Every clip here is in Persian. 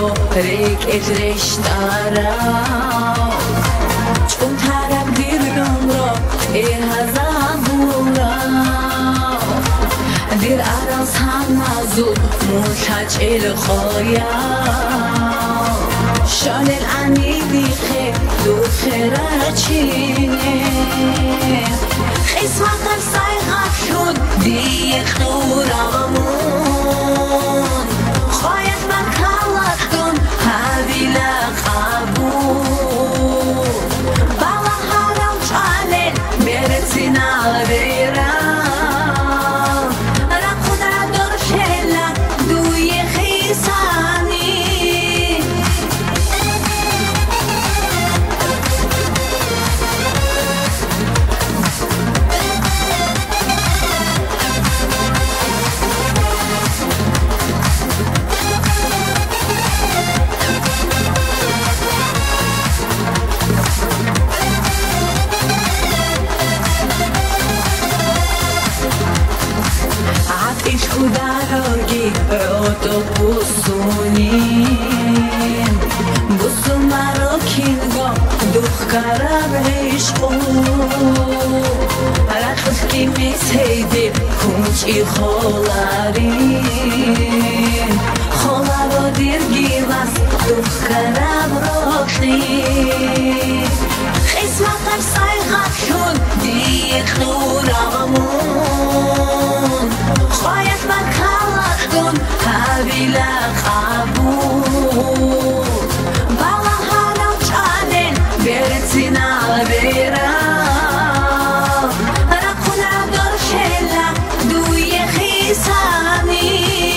ريك اترشتارا چون طرف دیر نمرا هزابورا دیر عراس هم مزود متجل خویا شال العنیدی خیر دو خیره چینه خیسمت سایغت شد دیخ دورامون خواهد من کلتون حویل قبول بالا حرام چاله برسی نالبیرم را خدا دور شلا دوی خیسانی Дороги автобусунин бусу марокинго дух карабишку рахс кимисейди кунчи холарин холаро диргивас дух караброхни хисматар сайгат шуд диех дурамун خواهد من کلتون حویل قبول بالا حرام چانین برسی نالبیرم را خونه دور شلا دوی خیسانی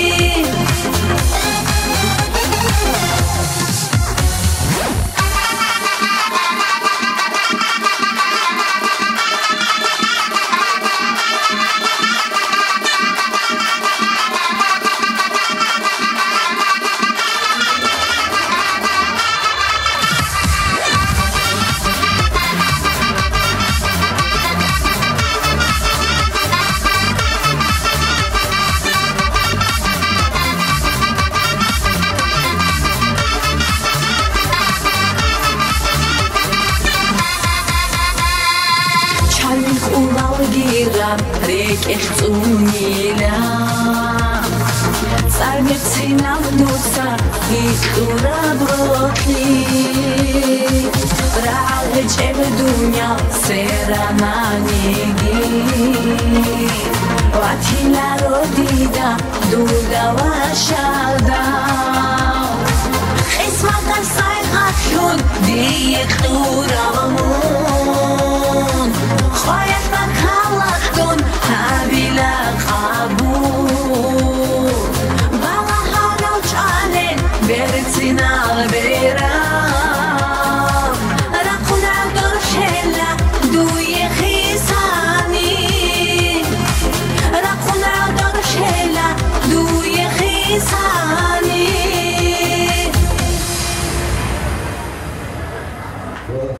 ريك اختونيلا صارمتسينا ودوسا يكتورا بروحي راعج الدنيا سيرا مانيجي واتيلا روديدا دودا وشادا خسمة الصيغة شد دي يكتورا